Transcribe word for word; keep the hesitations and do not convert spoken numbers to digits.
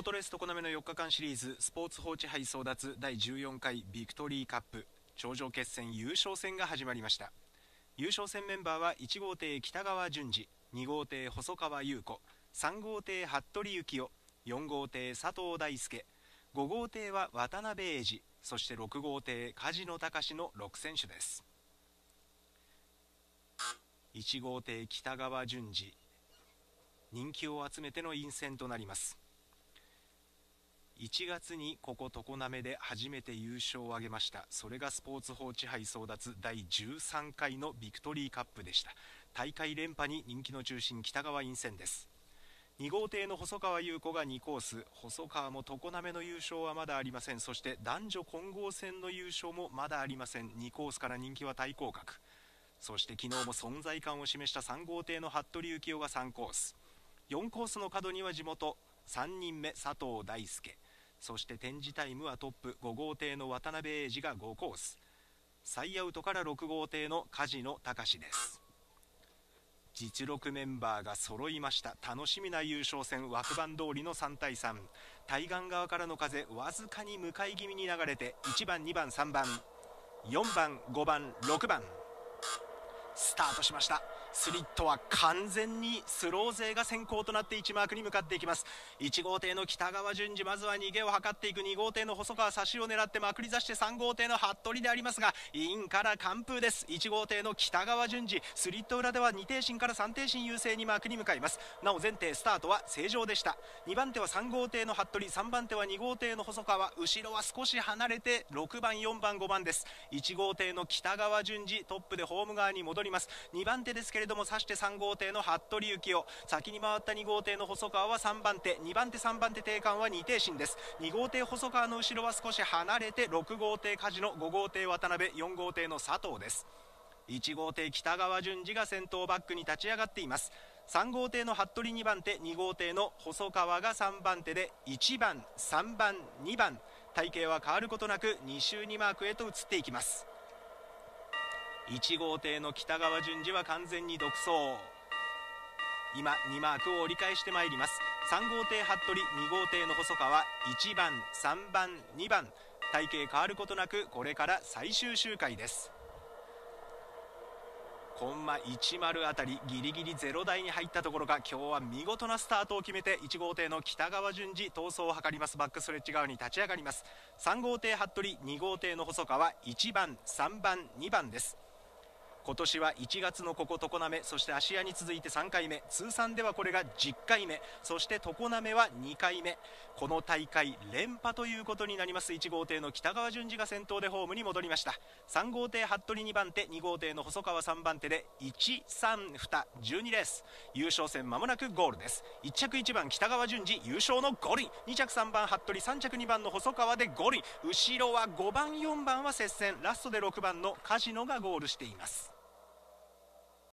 ートレース常滑のよっかかんシリーズスポーツ報知杯争奪だいじゅうよんかいビクトリーカップ頂上決戦優勝戦が始まりました。優勝戦メンバーはいち号艇北川淳二、に号艇細川優子、さん号艇服部幸男、よん号艇佐藤大輔、ご号艇は渡辺英二、そしてろく号艇梶野隆のろく選手です。いち号艇北川淳二、人気を集めての陰線となります。いちがつにここ常滑で初めて優勝を挙げました。それがスポーツ報知杯争奪だいじゅうさんかいのビクトリーカップでした。大会連覇に人気の中心北川陰線です。に号艇の細川優子がにコース、細川も常滑の優勝はまだありません。そして男女混合戦の優勝もまだありません。にコースから人気は大降格。そして昨日も存在感を示したさん号艇の服部幸男がさんコース、よんコースの角には地元さんにんめ佐藤大輔、そして展示タイムはトップご号艇の渡辺英二がごコース、最アウトからろく号艇の梶野隆です。実力メンバーが揃いました。楽しみな優勝戦、枠番通りのさんたいさん、対岸側からの風わずかに向かい気味に流れていちばんにばんさんばんよんばんごばんろくばんスタートしました。スリットは完全にスロー勢が先行となっていちマークに向かっていきます。いち号艇の北川淳二、まずは逃げを図っていく。に号艇の細川差しを狙ってまくり出してさん号艇の服部でありますが、インから完封です。いち号艇の北川淳二、スリット裏ではに艇進からさん艇進優勢にマークに向かいます。なお全艇スタートは正常でした。にばん手はさん号艇の服部、さんばん手はに号艇の細川、後ろは少し離れてろくばんよんばんごばんです。いち号艇の北川淳二、トップでホーム側に戻ります。にばん手ですけれども指してさん号艇の服部幸男、先に回ったに号艇の細川はさんばん手、にばん手さんばん手定冠はに艇進です。に号艇細川の後ろは少し離れてろく号艇梶野、ご号艇渡辺、よん号艇の佐藤です。いち号艇北川淳二が先頭バックに立ち上がっています。さん号艇の服部にばん手、に号艇の細川がさんばん手でいちばんさんばんにばん、体型は変わることなくに周にマークへと移っていきます。いち号艇の北川淳二は完全に独走。今にマークを折り返してまいります。さん号艇服部、に号艇の細川、いちばんさんばんにばん、体型変わることなくこれから最終周回です。コンマいちまるあたりギリギリゼロ台に入ったところが、今日は見事なスタートを決めていち号艇の北川淳二逃走を図ります。バックストレッチ側に立ち上がります。さん号艇服部、に号艇の細川、いちばんさんばんにばんです。今年はいちがつのここ常滑、そして芦屋に続いてさんかいめ、通算ではこれがじゅっかいめ、そして常滑はにかいめ、この大会連覇ということになります。いち号艇の北川淳二が先頭でホームに戻りました。さん号艇服部にばん手、に号艇の細川さんばん手でいち、さん、に、じゅうにレース、優勝戦まもなくゴールです。いっ着いちばん北川淳二、優勝のゴールイン、に着さんばん服部、さん着にばんの細川でゴールイン、後ろはごばんよんばんは接戦、ラストでろくばんの梶野がゴールしています。